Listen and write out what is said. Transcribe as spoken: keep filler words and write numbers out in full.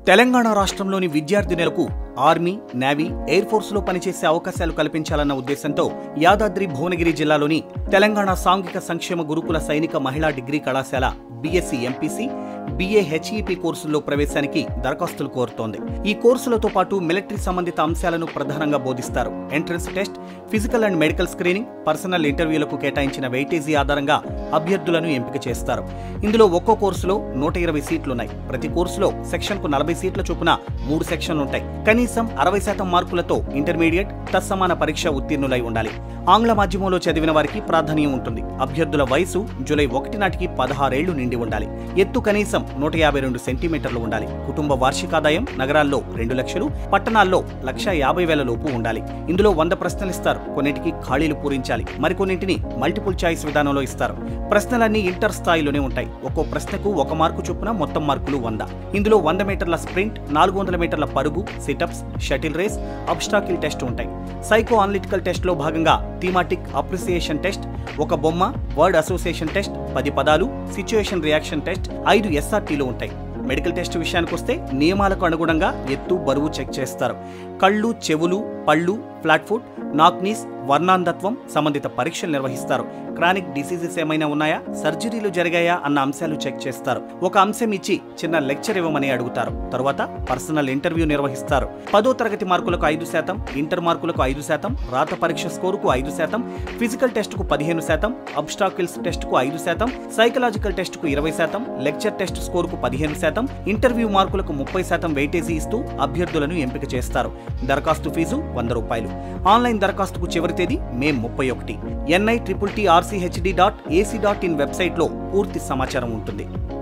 తెలంగాణ రాష్ట్రంలోని విద్యార్థినులకు army, navy, air ఫోర్స్లో పనిచేసే అవకాశాలు కల్పించాలన్న ఉద్దేశంతో యాదాద్రి భువనగిరి జిల్లాలోని తెలంగాణ సాంఘిక సంక్షేమ గురుకుల సైనిక మహిళా డిగ్రీ కళాశాల బీఎస్సీ ఎంపీసీ, బీఏ హెచ్ఈపీ కోర్సుల్లో ప్రవేశానికి దరఖాస్తులు కోరుతోంది. ఈ కోర్సులతో పాటు మిలిటరీ సంబంధిత అంశాలను ప్రధానంగా బోధిస్తారు. Entrance test, physical and medical screening, personal ఇంటర్వ్యూలకు కేటాయించిన వెయిటేజీ ఆధారంగా అభ్యర్థులను ఎంపిక చేస్తారు. ఇందులో ఒక్కో కోర్సులో నూట ఇరవై సీట్లున్నాయి. ప్రతి కోర్సులో సెక్షన్కు నలభై సీట్ల చొప్పున మూడు సెక్షన్లుంటాయి. కనీసం అరవై శాతం మార్కులతో ఇంటర్మీడియట్, తత్సమాన పరీక్ష ఉత్తీర్ణులై ఉండాలి. ఆంగ్ల మాధ్యమంలో చదివిన వారికి ప్రాధాన్యం ఉంటుంది. అభ్యర్థుల వయసు జూలై ఒకటి నాటికి పదహారేళ్లు నిండి ఉండాలి. ఎత్తు కనీసం నూట యాభై రెండు సెంటీమీటర్లు ఉండాలి. కుటుంబ వార్షికాదాయం నగరాల్లో రెండు లక్షలు, పట్టణాల్లో లక్ష యాభై వేల లోపు ఉండాలి. ఇందులో వంద ప్రశ్నలు ఇస్తారు. కొన్నింటికి ఖాళీలు పూరించాలి. మరికొన్నింటిని మల్టిపుల్ చాయిస్ విధానంలో ఇస్తారు. ప్రశ్నలన్నీ ఇంటర్ స్థాయిలోనే ఉంటాయి. ఒక్కో ప్రశ్నకు ఒక మార్కు చొప్పున మొత్తం మార్కులు వంద. ఇందులో వంద మీటర్ల స్ప్రింట్, నాలుగు వందల మీటర్ల పరుగు, situps, shuttle race, obstacle test ఉంటాయి. సైకో అనలిటికల్ టెస్ట్ లో భాగంగా థీమాటిక్ అప్రిసియేషన్ టెస్ట్, ఒక బొమ్మ, వర్డ్ అసోసియేషన్ టెస్ట్, పది పదాలు, సిచ్యుయేషన్ రియాక్షన్ టెస్ట్, ఐదు ఎస్ఆర్టీలు ఉంటాయి. మెడికల్ టెస్ట్ విషయానికి వస్తే నియమాలకు అనుగుణంగా ఎత్తు, బరువు చెక్ చేస్తారు. కళ్ళు, చెవులు, పళ్ళు, ఫ్లాట్ ఫుట్, నాక్నీస్, వర్ణాంధత్వం సంబంధిత పరీక్షలు నిర్వహిస్తారు. క్రానిక్ డిసీజెస్ ఏమైనా ఉన్నాయా, సర్జరీలు జరిగాయా అన్న అంశాలు చెక్ చేస్తారు. ఒక అంశం ఇచ్చి చిన్న లెక్చర్ ఇవ్వమని అడుగుతారు. తరువాత పర్సనల్ ఇంటర్వ్యూ నిర్వహిస్తారు. పదో తరగతి మార్కులకు ఐదు శాతం, ఇంటర్ మార్కులకు ఐదు శాతం, రాత పరీక్ష స్కోరుకు ఐదు శాతం, ఫిజికల్ టెస్టుకు పదిహేను శాతం, అబ్స్టాకిల్స్ టెస్టుకు ఐదు శాతం, సైకలాజికల్ టెస్టుకు ఇరవై శాతం, లెక్చర్ టెస్ట్ స్కోరుకు పదిహేను శాతం, ఇంటర్వ్యూ మార్కులకు ముప్పై శాతం వెయిటేజీ ఇస్తూ అభ్యర్థులను ఎంపిక చేస్తారు. దరఖాస్తు ఫీజు వంద రూపాయలు. ఆన్లైన్ దరఖాస్తుకు చివరి తేదీ మే ముప్పై ఒకటి. NI triple T RCHD dot AC dot in వెబ్సైట్లో పూర్తి సమాచారం ఉంటుంది.